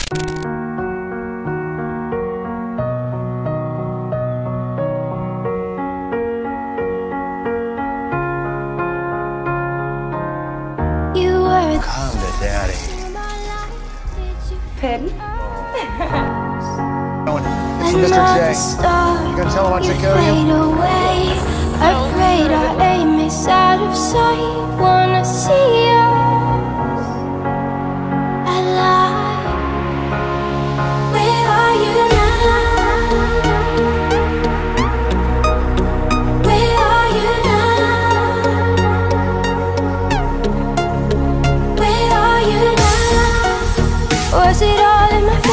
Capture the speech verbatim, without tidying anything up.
I'm the daddy. Pin? It's Mister J. You gonna tell him I took care of you? Afraid our aim is out of sight. Wanna see us alive. Where are you now? Where are you now? Where are you now? Was it all in my